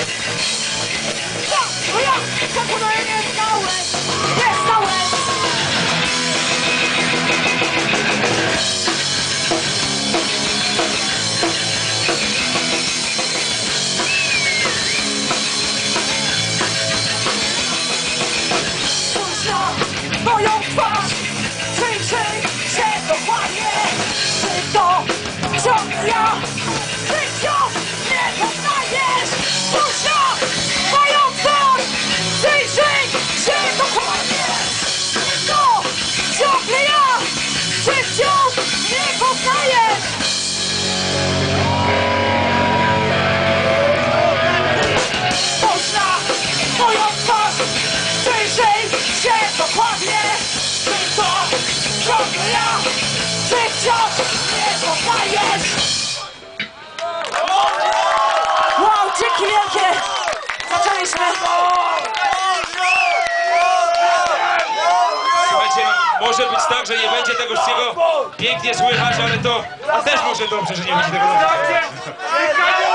No ja przekonuję, nie znałeś. Spójrz na moją twarz, przyjrzyj się dokładnie. Czy to ciągle ja? Ty wciąż nie poznajesz. Spójrz na moją twarz, przyjrzyj się dokładnie. Czy to ciągle ja? Czy wciąż nie poznajesz? Spójrz na moją twarz, przyjrzyj się dokładnie. Czy to ciągle ja? Czy wciąż nie poznajesz? Wow, dzięki wielkie! Zaczęliśmy! Słuchajcie, może być tak, że nie będzie tego wszystkiego pięknie słychać, ale to też może dobrze, że nie będzie tego dobrze.